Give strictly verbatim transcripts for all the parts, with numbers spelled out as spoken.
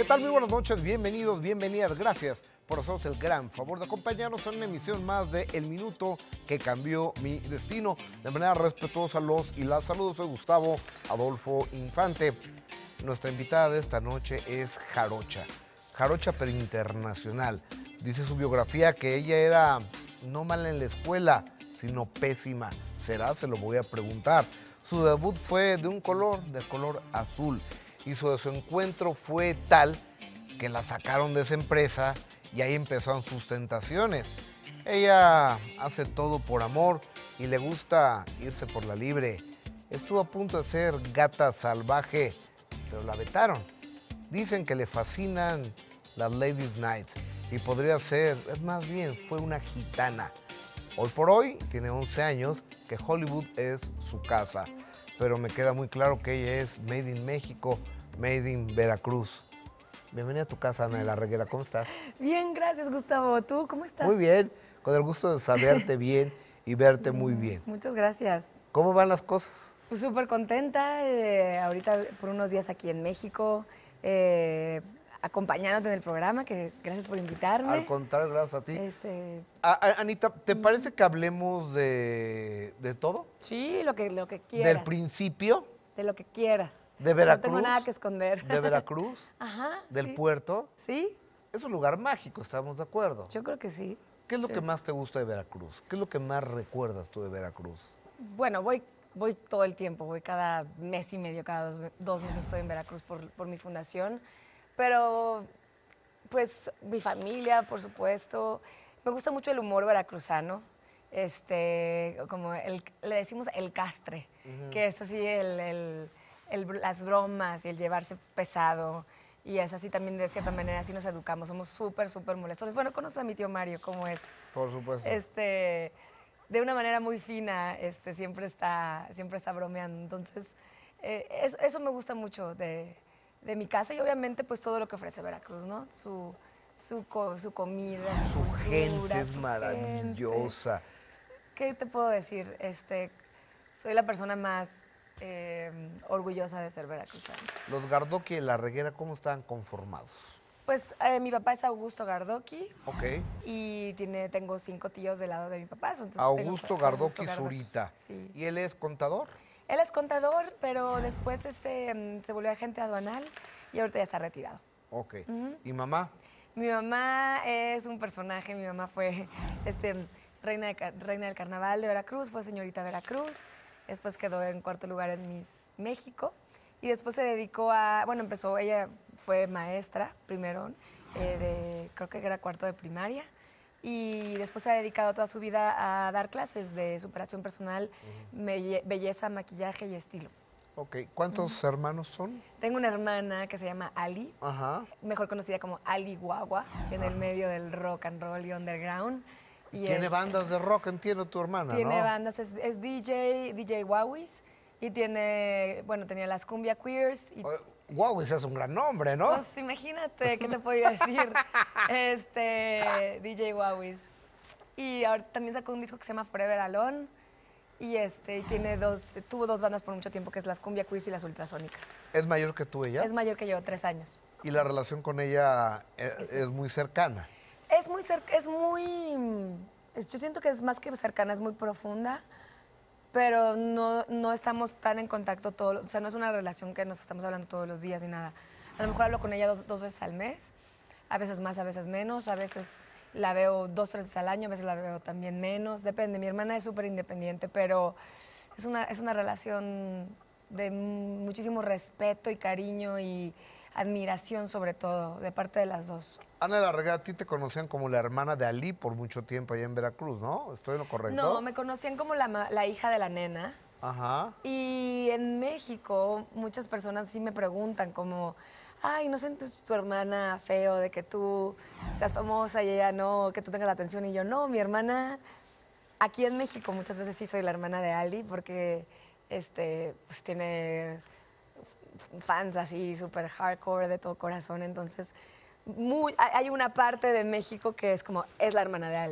¿Qué tal? Muy buenas noches, bienvenidos, bienvenidas, gracias por hacernos el gran favor de acompañarnos en una emisión más de El Minuto que Cambió Mi Destino. De manera respetuosa los y las saludos, soy Gustavo Adolfo Infante. Nuestra invitada de esta noche es jarocha, jarocha pero internacional. Dice su biografía que ella era no mala en la escuela, sino pésima. ¿Será? Se lo voy a preguntar. Su debut fue de un color, de color azul. Y su desencuentro fue tal que la sacaron de esa empresa y ahí empezaron sus tentaciones. Ella hace todo por amor y le gusta irse por la libre. Estuvo a punto de ser gata salvaje, pero la vetaron. Dicen que le fascinan las Ladies Night y podría ser, es más bien, fue una gitana. Hoy por hoy tiene once años, que Hollywood es su casa. Pero me queda muy claro que ella es Made in México, Made in Veracruz. Bienvenida a tu casa, Ana de la Reguera. ¿Cómo estás? Bien, gracias, Gustavo. ¿Tú cómo estás? Muy bien, con el gusto de saberte bien y verte muy bien. Muchas gracias. ¿Cómo van las cosas? Pues súper contenta, eh, ahorita por unos días aquí en México, eh, acompañándote en el programa, que gracias por invitarme. Al contrario, gracias a ti. Este, A- a- Anita, ¿te parece que hablemos de, de todo? sí, lo que, lo que quieras. Del principio, De lo que quieras. de Veracruz. No tengo nada que esconder. De Veracruz, Ajá. del sí. puerto. Sí, Es un lugar mágico, ¿estamos de acuerdo? yo creo que sí. ¿Qué es lo Sí. que más te gusta de Veracruz? ¿Qué es lo que más recuerdas tú de Veracruz? Bueno, voy, voy todo el tiempo, voy cada mes y medio, cada dos, dos meses estoy en Veracruz por, por mi fundación, pero pues mi familia, por supuesto. Me gusta mucho el humor veracruzano, este, como el, le decimos el castre, que es así el, el- el- las bromas y el llevarse pesado. Y es así también, de cierta manera, así nos educamos, somos súper, súper molestos. Bueno, conoces a mi tío Mario, cómo es. Por supuesto. Este, de una manera muy fina, este, siempre está, siempre está bromeando. Entonces, eh, es- eso me gusta mucho de, de mi casa y obviamente pues todo lo que ofrece Veracruz, ¿no? Su, su, co- su comida, su, Su gente cultura, es su maravillosa. gente. ¿Qué te puedo decir? Este, soy la persona más eh, orgullosa de ser veracruzana. Los Gardoqui de la Reguera, ¿cómo están conformados? Pues eh, mi papá es Augusto Gardoqui. Ok. Y tiene, tengo cinco tíos del lado de mi papá. entonces tengo- Augusto Gardoqui Augusto Zurita. Sí. ¿Y él es contador? Él es contador, pero después este, mm, se volvió agente aduanal y ahorita ya está retirado. Ok. ¿Y mamá? Mi mamá es un personaje, mi mamá fue este, reina, de ca- reina del carnaval de Veracruz, fue señorita Veracruz, después quedó en cuarto lugar en Miss México y después se dedicó a, bueno, empezó, ella fue maestra primero, eh, de, creo que era cuarto de primaria, y después se ha dedicado toda su vida a dar clases de superación personal, belle- belleza, maquillaje y estilo. Ok. ¿Cuántos hermanos son? Tengo una hermana que se llama Ali, Ajá. mejor conocida como Ali Guagua, en el medio del rock and roll y underground. Y Tiene es- bandas de rock, entiendo, tu hermana, Tiene ¿no? bandas, es, es D J, D J Wawis, y tiene, bueno, tenía las Cumbia Queers. Y, Wow, ese es un gran nombre, ¿no? pues imagínate, ¿qué te podría decir? Este, D J Wawis. Y ahora también sacó un disco que se llama Forever Alone. Y este, y tiene dos, tuvo dos bandas por mucho tiempo, que es las Cumbia Queers y las Ultrasónicas. ¿Es mayor que tú ella? Es mayor que yo, tres años. Y la relación con ella eh, Es- es muy cercana. Es muy cerca, es muy, mm, es- yo siento que es más que cercana, es muy profunda, pero no, no estamos tan en contacto todos, o sea, no es una relación que nos estamos hablando todos los días ni nada. A lo mejor hablo con ella dos, dos veces al mes, a veces más, a veces menos, a veces la veo dos, tres veces al año, a veces la veo también menos, depende. Mi hermana es súper independiente, pero es una, es una relación de muchísimo respeto y cariño y admiración sobre todo, de parte de las dos. Ana de la Reguera, a ti te conocían como la hermana de Ali por mucho tiempo allá en Veracruz, ¿no? ¿Estoy en lo correcto? No, me conocían como la, ma- la hija de la nena. Ajá. Y en México muchas personas sí me preguntan como, ay, ¿no sientes tu hermana feo de que tú seas famosa y ella no, que tú tengas la atención? Y yo, no, mi hermana, aquí en México muchas veces sí soy la hermana de Ali porque este, pues tiene fans así súper hardcore de todo corazón, entonces muy, hay hay una parte de México que es como, es la hermana de Ali.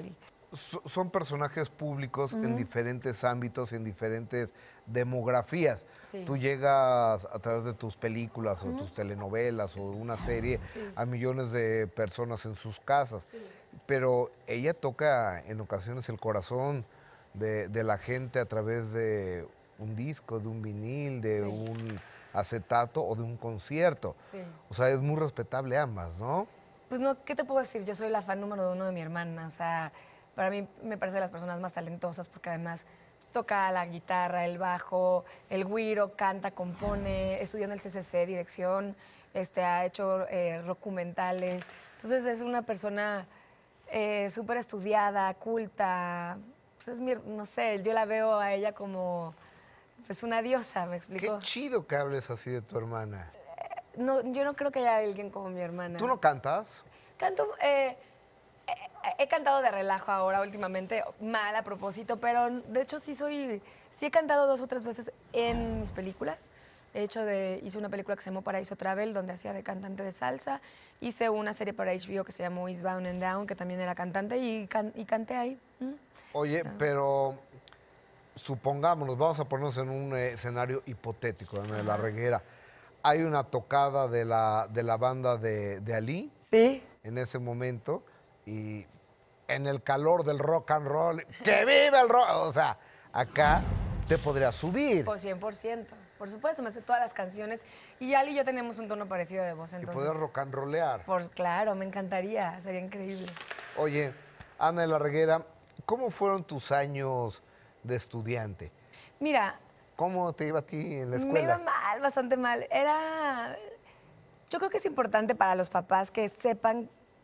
so- son personajes públicos en diferentes ámbitos, en diferentes demografías. Sí. Tú llegas a través de tus películas o tus telenovelas o una serie Sí. a millones de personas en sus casas. Sí. Pero ella toca en ocasiones el corazón de, de la gente a través de un disco, de un vinil, de Sí. un acetato o de un concierto. Sí. O sea, es muy respetable ambas, ¿no? Pues no, ¿qué te puedo decir? Yo soy la fan número uno de mi hermana. O sea, para mí me parece de las personas más talentosas porque además pues, toca la guitarra, el bajo, el güiro, canta, compone, estudió en el C C C, dirección, este, ha hecho eh, documentales. Entonces es una persona eh, súper estudiada, culta. Pues es mi, no sé, yo la veo a ella como pues una diosa, ¿me Qué explico? chido que hables así de tu hermana. No, yo no creo que haya alguien como mi hermana. ¿Tú no cantas? Canto, eh, eh, he cantado de relajo ahora últimamente, mal a propósito, pero de hecho sí soy, sí he cantado dos o tres veces en mis películas. De hecho, de, hice una película que se llamó Paraíso Travel, donde hacía de cantante de salsa. Hice una serie para H B O que se llamó Eastbound and Down, que también era cantante, y, can- y canté ahí. ¿Mm? Oye, pero supongámonos, vamos a ponernos en un eh, escenario hipotético, en la reguera. Hay una tocada de la, de la banda de, de Ali Sí. en ese momento y en el calor del rock and roll, ¡que viva el rock! O sea, acá te podrías subir Por cien por ciento. Por supuesto, me sé todas las canciones. Y Ali y yo tenemos un tono parecido de voz, y entonces... poder rock and rollear. Por, claro, me encantaría, sería increíble. Oye, Ana de la Reguera, ¿cómo fueron tus años de estudiante? Mira, ¿Cómo te iba a ti en la me escuela? iba mal, bastante mal. Era... Yo creo que es importante para los papás que sepan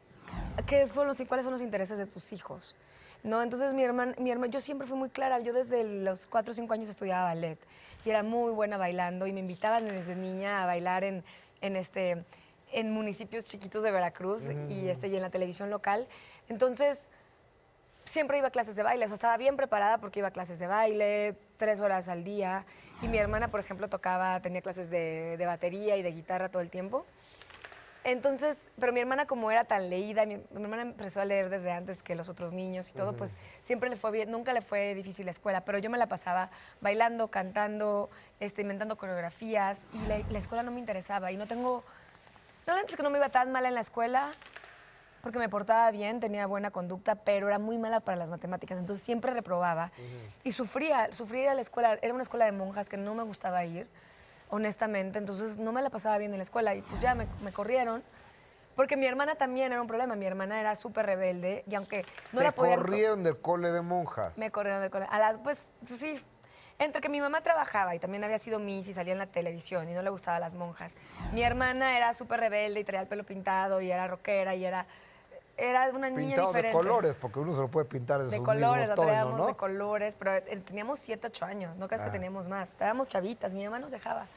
qué son los, y cuáles son los intereses de tus hijos. ¿No? Entonces, mi hermana, mi hermana, yo siempre fui muy clara. Yo desde los cuatro o cinco años estudiaba ballet y era muy buena bailando y me invitaban desde niña a bailar en, en, este, en municipios chiquitos de Veracruz y, este, y en la televisión local. Entonces, siempre iba a clases de baile. O sea, estaba bien preparada porque iba a clases de baile tres horas al día. Y mi hermana, por ejemplo, tocaba, tenía clases de, de batería y de guitarra todo el tiempo. Entonces, pero mi hermana como era tan leída, mi, mi hermana empezó a leer desde antes que los otros niños y todo, uh-huh. Pues siempre le fue bien, nunca le fue difícil la escuela, pero yo me la pasaba bailando, cantando, este, inventando coreografías y la, la escuela no me interesaba y no tengo, realmente es que no me iba tan mal en la escuela porque me portaba bien, tenía buena conducta, pero era muy mala para las matemáticas, entonces siempre reprobaba uh-huh. Y sufría, sufría ir a la escuela, era una escuela de monjas que no me gustaba ir, honestamente, entonces no me la pasaba bien en la escuela y pues ya me, me corrieron, porque mi hermana también era un problema, mi hermana era súper rebelde y aunque no ¿Te la podían... corrieron del cole de monjas? Me corrieron del cole, a las, pues sí, entre que mi mamá trabajaba y también había sido Miss y salía en la televisión y no le gustaban las monjas, mi hermana era súper rebelde y traía el pelo pintado y era rockera y era... Era una niña pintado diferente. De colores, porque uno se lo puede pintar de, de su colores, mismo lo tono, traíamos ¿no? de colores, pero eh, teníamos siete, ocho años, no creas ah. que teníamos más, estábamos chavitas, mi mamá nos dejaba.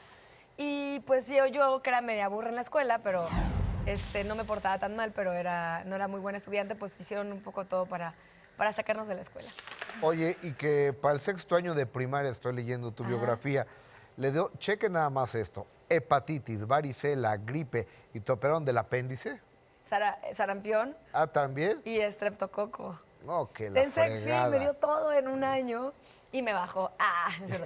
Y pues yo, yo que era media burra en la escuela, pero este, no me portaba tan mal, pero era, no era muy buena estudiante, pues hicieron un poco todo para, para sacarnos de la escuela. Oye, y que para el sexto año de primaria, estoy leyendo tu ah. biografía, le dio, cheque nada más esto, hepatitis, varicela, gripe y te operaron del apéndice. Sara, sarampión. Ah, ¿también? Y estreptococo. No, que la en sex, sí, me dio todo en un año y me bajó. Ah,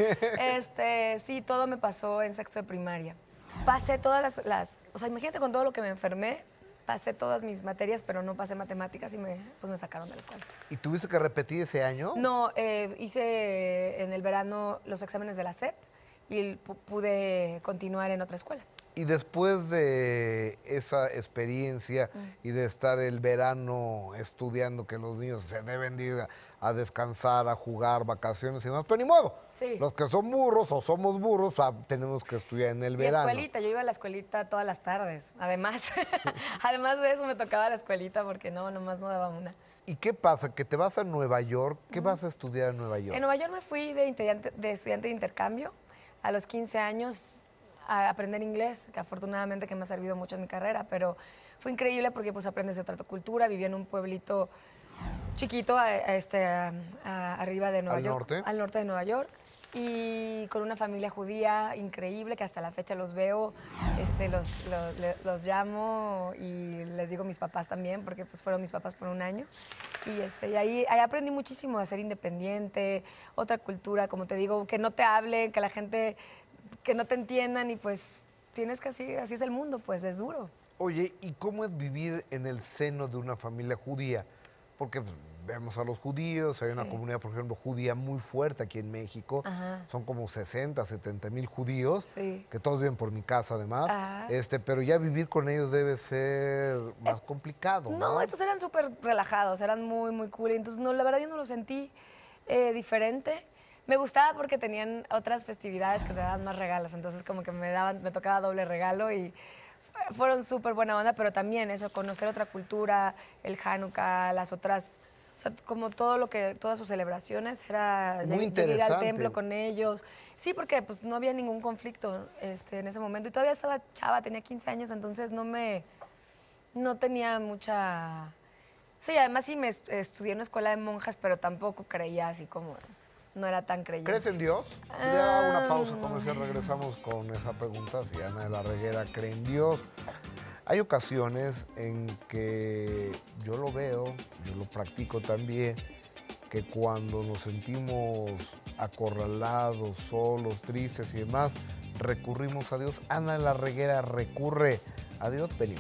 este, sí, todo me pasó en sexto de primaria. Pasé todas las, las, o sea, imagínate con todo lo que me enfermé, pasé todas mis materias, pero no pasé matemáticas y me, pues me sacaron de la escuela. ¿Y tuviste que repetir ese año? No, eh, hice en el verano los exámenes de la S E P y pude continuar en otra escuela. Y después de esa experiencia mm. y de estar el verano estudiando que los niños se deben ir a, a descansar, a jugar, vacaciones y demás, pero ni modo. Sí. Los que son burros o somos burros, ah, tenemos que estudiar en el y verano. escuelita, yo iba a la escuelita todas las tardes. Además, además de eso me tocaba la escuelita porque no, nomás no daba una. ¿Y qué pasa? ¿Que te vas a Nueva York? ¿Qué mm. vas a estudiar en Nueva York? En Nueva York me fui de, de estudiante de intercambio a los quince años. A aprender inglés, que afortunadamente que me ha servido mucho en mi carrera, pero fue increíble porque pues aprendes de otra cultura, viví en un pueblito chiquito a, a este, a, a, arriba de Nueva ¿Al York, norte? al norte de Nueva York, y con una familia judía increíble que hasta la fecha los veo, este, los, los, le- los llamo y les digo mis papás también, porque pues fueron mis papás por un año. Y, este, y ahí, ahí aprendí muchísimo a ser independiente, otra cultura, como te digo, que no te hablen, que la gente, que no te entiendan y pues tienes que así, así es el mundo, pues es duro. Oye, ¿y cómo es vivir en el seno de una familia judía? Porque pues, vemos a los judíos, hay una Sí. comunidad, por ejemplo, judía muy fuerte aquí en México. Ajá. Son como sesenta, setenta mil judíos, Sí. que todos viven por mi casa además. Ajá. Este, pero ya vivir con ellos debe ser más complicado, ¿no? No, estos eran súper relajados, eran muy, muy cool. y Entonces, no, la verdad, yo no lo sentí eh, diferente. Me gustaba porque tenían otras festividades que te daban más regalos. Entonces, como que me daban, me tocaba doble regalo y fu- fueron súper buena onda, pero también eso, conocer otra cultura, el Hanukkah, las otras, o sea, como todo lo que, todas sus celebraciones, era Muy lle- ir al interesante. templo con ellos. Sí, porque pues no había ningún conflicto este, en ese momento. Y todavía estaba chava, tenía quince años, entonces no me, no tenía mucha... Sí, además sí me est- estudié en una escuela de monjas, pero tampoco creía así como... No era tan creyente. ¿Crees en Dios? Ya una Ah, pausa no. comercial, regresamos con esa pregunta, si Ana de la Reguera cree en Dios. Hay ocasiones en que yo lo veo, yo lo practico también, que cuando nos sentimos acorralados, solos, tristes y demás, recurrimos a Dios. Ana de la Reguera recurre a Dios. Venimos.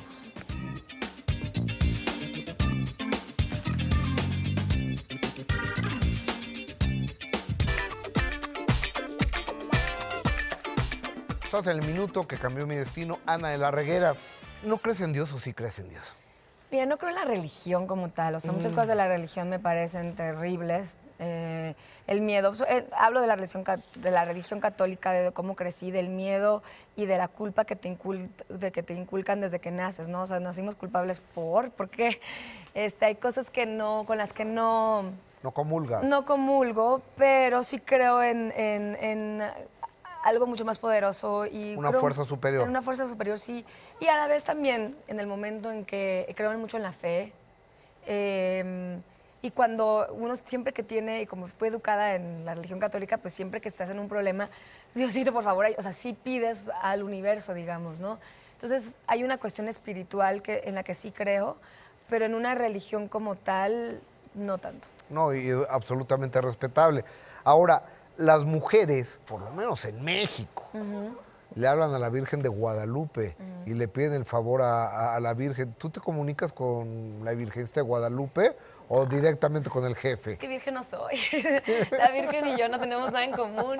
Estás en el minuto que cambió mi destino. Ana de la Reguera, ¿no crees en Dios o sí crees en Dios? Mira, no creo en la religión como tal. O sea, muchas cosas de la religión me parecen terribles. Eh, el miedo, eh, hablo de la, religión, ca- de la religión católica, de cómo crecí, del miedo y de la culpa que te, incul- de que te inculcan desde que naces, ¿no? O sea, nacimos culpables por, porque este, hay cosas que no, con las que no, No comulgas. no comulgo, pero sí creo en, en- en algo mucho más poderoso. Y Una creo- fuerza superior. En una fuerza superior, sí. Y a la vez también en el momento en que creo mucho en la fe. eh, y cuando uno siempre que tiene, y como fue educada en la religión católica, pues siempre que estás en un problema, Diosito, por favor, ay- o sea, sí pides al universo, digamos, ¿no? Entonces hay una cuestión espiritual que, en la que sí creo, pero en una religión como tal, no tanto. No, y es absolutamente respetable. Ahora, las mujeres, por lo menos en México, le hablan a la Virgen de Guadalupe y le piden el favor a, a- a la Virgen. ¿Tú te comunicas con la Virgen de Guadalupe o directamente con el jefe? Es que virgen no soy. La virgen y yo no tenemos nada en común.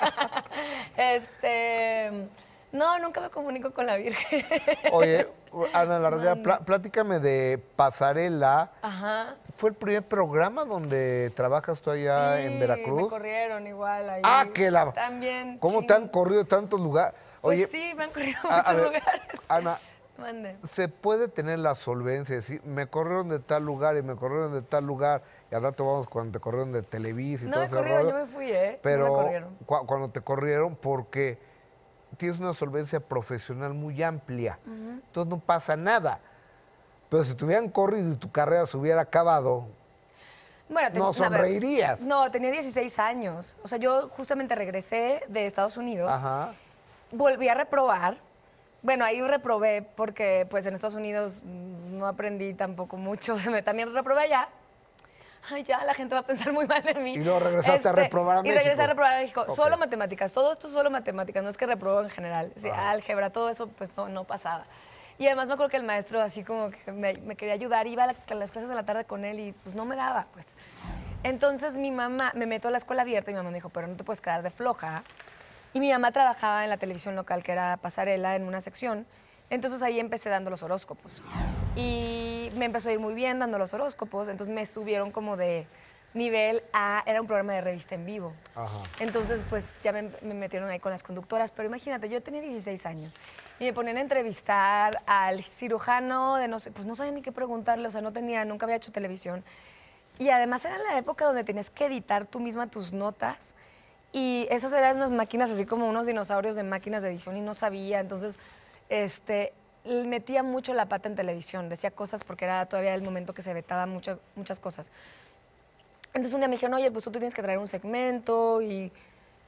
Este, no, nunca me comunico con la virgen. Oye, Ana la Reguera, Mande. plá- platícame de Pasarela. Ajá. ¿Fue el primer programa donde trabajas tú allá Sí, en me Veracruz? corrieron igual ahí. Ah, que la... También. ¿Cómo ching. te han corrido de tantos lugares? Pues Oye, sí, me han corrido a- a muchos ver, lugares. Ana, Mande. ¿se puede tener la solvencia de decir, me corrieron de tal lugar y me corrieron de tal lugar, y al rato vamos cuando te corrieron de Televisa y No todo me ese corrieron, rollo? yo me fui, ¿eh? No Pero me corrieron. cua- cuando te corrieron, porque tienes una solvencia profesional muy amplia, entonces no pasa nada. Pero si te hubieran corrido y tu carrera se hubiera acabado, Bueno, no a ver, sonreirías. No, tenía dieciséis años. O sea, yo justamente regresé de Estados Unidos. Ajá. Volví a reprobar. Bueno, ahí reprobé porque pues en Estados Unidos mm, no aprendí tampoco mucho. Me- También reprobé allá. Ay, ya, la gente va a pensar muy mal de mí. Este, Y luego regresaste a reprobar a Y regresé México. a reprobar a México. Ok. Solo matemáticas. Todo esto es solo matemáticas. No es que reprobo en general. Sí, Ajá. álgebra, todo eso pues no, no pasaba. Y además me acuerdo que el maestro así como que me, me quería ayudar. Iba a, la- a las clases de la tarde con él y pues no me daba, pues. Entonces mi mamá, me meto a la escuela abierta y mi mamá me dijo, pero no te puedes quedar de floja. Y mi mamá trabajaba en la televisión local, que era Pasarela, en una sección. Entonces ahí empecé dando los horóscopos. Y me empezó a ir muy bien dando los horóscopos. Entonces me subieron como de nivel a... Era un programa de revista en vivo. Ajá. Entonces, pues ya me, me metieron ahí con las conductoras. Pero imagínate, yo tenía dieciséis años. Y me ponían a entrevistar al cirujano de no sé... Pues no sabía ni qué preguntarle. O sea, no tenía... Nunca había hecho televisión. Y además era la época donde tenías que editar tú misma tus notas. Y esas eran unas máquinas así como unos dinosaurios de máquinas de edición y no sabía. Entonces, este, l- metía mucho la pata en televisión. Decía cosas porque era todavía el momento que se vetaba mucho- muchas cosas. Entonces un día me dijeron, oye, pues tú tienes que traer un segmento y,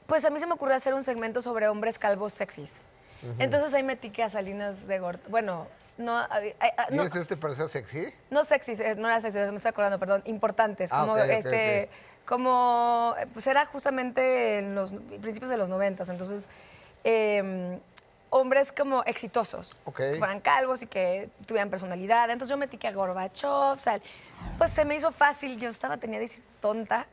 Pues a mí se me ocurrió hacer un segmento sobre hombres calvos sexys. Uh-huh. Entonces ahí metí que a Salinas de Gortari, bueno, no, a, a, a, ¿Y no, este te parecía sexy? No sexys, no era sexy, me estoy acordando, perdón, importantes, ah, como okay, okay, este, okay. como, pues era justamente en los principios de los noventas, entonces, eh, hombres como exitosos, okay. que fueran calvos y que tuvieran personalidad. Entonces yo metí que a Gorbachev, o sea, pues se me hizo fácil, yo estaba, tenía diez, tonta,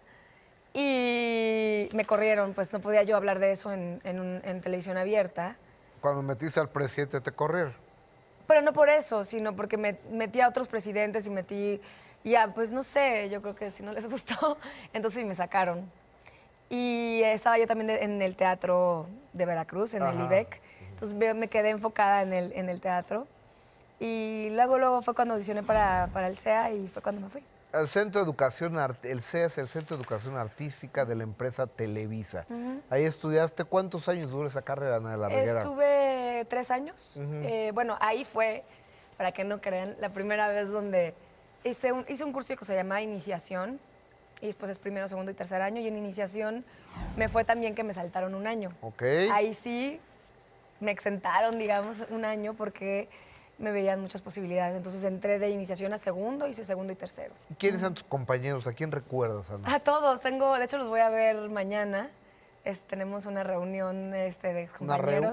y me corrieron, pues no podía yo hablar de eso en, en, un, en televisión abierta. Cuando metiste al presidente te corrieron. Pero no por eso, sino porque me, metí a otros presidentes y metí, ya, pues no sé, yo creo que si no les gustó, entonces me sacaron. Y estaba yo también de, en el teatro de Veracruz, en Ajá. el I B E C. Entonces me quedé enfocada en el, en el teatro. Y luego, luego fue cuando audicioné para, para el C E A y fue cuando me fui. El Centro de Educación, el C E A es el Centro de Educación Artística de la empresa Televisa. Uh-huh. Ahí estudiaste. ¿Cuántos años duró esa carrera, Ana de la Reguera? Estuve tres años. Uh-huh. eh, bueno, ahí fue, para que no crean, la primera vez donde hice un, hice un curso que se llama Iniciación. Y después es primero, segundo y tercer año. Y en Iniciación me fue también que me saltaron un año. Okay. Ahí sí me exentaron, digamos, un año porque me veían muchas posibilidades. Entonces entré de Iniciación a segundo, hice segundo y tercero. ¿Quiénes son tus compañeros? ¿A quién recuerdas, Ana? A todos. Tengo, de hecho, los voy a ver mañana. Es, tenemos una reunión este, de compañeros.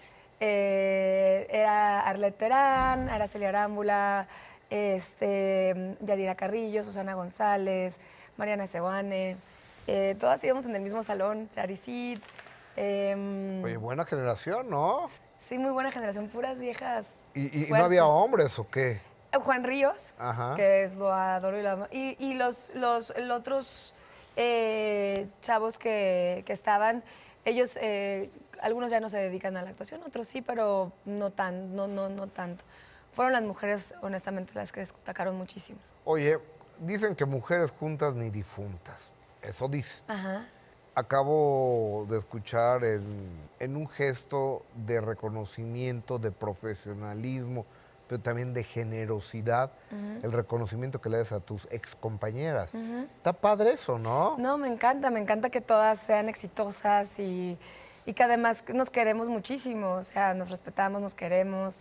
Eh, era Arlet Terán, Araceli Arámbula, este, Yadira Carrillo, Susana González, Mariana Seoane. Eh, todas íbamos en el mismo salón, Charicid. Eh, Oye, buena generación, ¿no? Sí, muy buena generación, puras viejas. ¿Y, y no había hombres o qué? Juan Ríos, Ajá. que es lo adoro y lo amo. Y, y los, los, los otros eh, chavos que, que estaban, ellos, eh, algunos ya no se dedican a la actuación, otros sí, pero no, tan, no, no, no tanto. Fueron las mujeres, honestamente, las que destacaron muchísimo. Oye, dicen que mujeres juntas ni difuntas. Eso dicen. Ajá. Acabo de escuchar en, en un gesto de reconocimiento, de profesionalismo, pero también de generosidad, uh-huh. el reconocimiento que le das a tus excompañeras. Uh-huh. Está padre eso, ¿no? No, me encanta, me encanta que todas sean exitosas y, y que además nos queremos muchísimo, o sea, nos respetamos, nos queremos.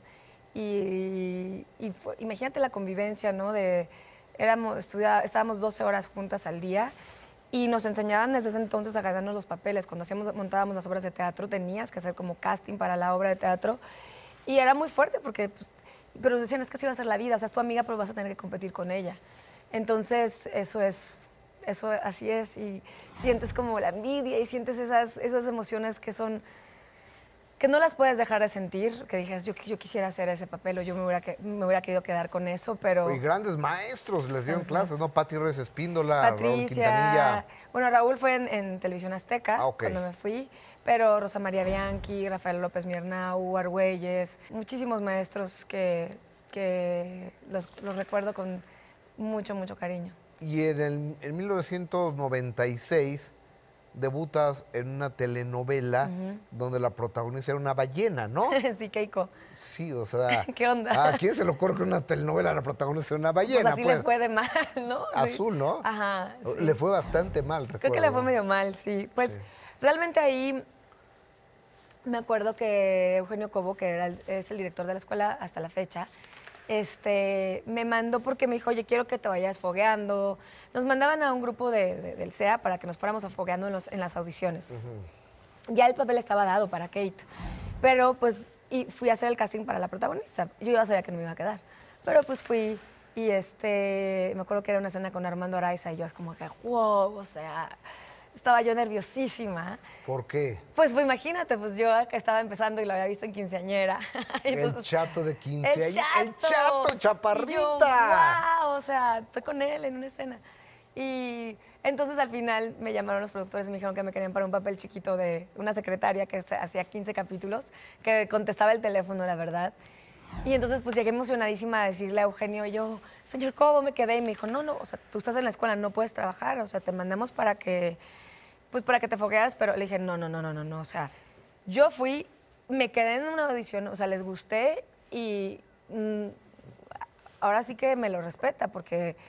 Y, y fue, imagínate la convivencia, ¿no? De, éramos, estudia, estábamos doce horas juntas al día. Y nos enseñaban desde ese entonces a ganarnos los papeles. Cuando hacíamos, montábamos las obras de teatro, tenías que hacer como casting para la obra de teatro. Y era muy fuerte porque, pues, pero decían, es que así va a ser la vida. O sea, es tu amiga, pero vas a tener que competir con ella. Entonces, eso es, eso así es. Y sientes como la envidia y sientes esas, esas emociones que son, que no las puedes dejar de sentir. Que dijes, yo, yo quisiera hacer ese papel o yo me hubiera, que, me hubiera querido quedar con eso, pero... Y grandes maestros les dieron clases, ¿no? Pati Reyes Espíndola, Patricia, Raúl Quintanilla. Bueno, Raúl fue en, en Televisión Azteca, ah, okay. cuando me fui, pero Rosa María Bianchi, Rafael López Miernau, Argüelles, muchísimos maestros que, que los, los recuerdo con mucho, mucho cariño. Y en, el, en mil novecientos noventa y seis debutas en una telenovela uh-huh. donde la protagonista era una ballena, ¿no? Sí, Keiko. Sí, o sea... ¿Qué onda? ¿A quién se le ocurre que en una telenovela la protagonista sea una ballena? Pues así pues, le fue de mal, ¿no? Azul, ¿no? Ajá. Sí. Le fue bastante mal, recuerdo. Creo que le fue medio mal, sí. Pues sí. Realmente ahí me acuerdo que Eugenio Cobo, que era el, es el director de la escuela hasta la fecha, este, me mandó porque me dijo, oye, quiero que te vayas fogueando. Nos mandaban a un grupo de, de, del C E A para que nos fuéramos afogueando en, los, en las audiciones. Uh-huh. Ya el papel estaba dado para Kate, pero pues y fui a hacer el casting para la protagonista. Yo ya sabía que no me iba a quedar, pero pues fui y este, me acuerdo que era una escena con Armando Araiza y yo es como que, wow, o sea... Estaba yo nerviosísima. ¿Por qué? Pues, pues imagínate, pues yo estaba empezando y lo había visto en quinceañera. Entonces, el chato de quinceañera. El chato, el chato chaparrita. Yo, wow, o sea, estoy con él en una escena. Y entonces al final me llamaron los productores y me dijeron que me querían para un papel chiquito de una secretaria que hacía quince capítulos, que contestaba el teléfono, la verdad. Y entonces pues llegué emocionadísima a decirle a Eugenio, yo, señor Cobo, me quedé. Y me dijo, no, no, o sea, tú estás en la escuela, no puedes trabajar, o sea, te mandamos para que, pues para que te fogueas. Pero le dije, no, no, no, no, no, no, o sea, yo fui, me quedé en una audición, o sea, les gusté y mmm, ahora sí que me lo respeta porque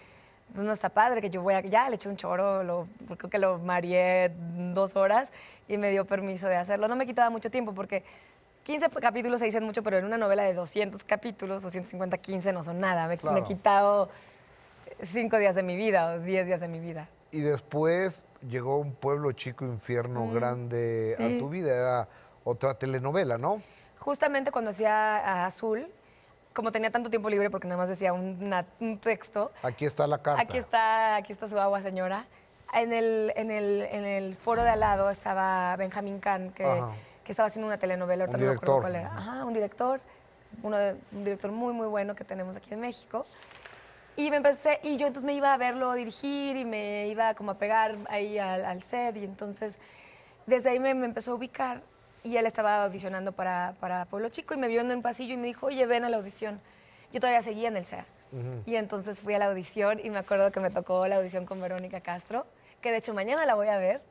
pues no está padre, que yo voy a, ya le eché un choro, lo, creo que lo mareé dos horas y me dio permiso de hacerlo. No me quitaba mucho tiempo porque quince capítulos se dicen mucho, pero en una novela de doscientos capítulos, doscientos cincuenta, quince no son nada. Me, Claro. me he quitado cinco días de mi vida o diez días de mi vida. Y después llegó Un pueblo chico, infierno Mm, grande sí. a tu vida. Era otra telenovela, ¿no? Justamente cuando hacía a Azul, como tenía tanto tiempo libre porque nada más decía una- un texto, Aquí está la carta. aquí está, aquí está su agua, señora. En el, en el, en el foro de al lado estaba Benjamín Can, que, Ajá. que estaba haciendo una telenovela, ahorita Un no me acuerdo director. cuál era. Ajá, un director, uno de- un director muy, muy bueno que tenemos aquí en México. Y me empecé, y yo entonces me iba a verlo dirigir y me iba como a pegar ahí al, al set, y entonces desde ahí me, me empezó a ubicar, y él estaba audicionando para, para Pueblo Chico y me vio en un pasillo y me dijo, oye, ven a la audición. Yo todavía seguía en el C E A. Y entonces fui a la audición y me acuerdo que me tocó la audición con Verónica Castro, que de hecho mañana la voy a ver.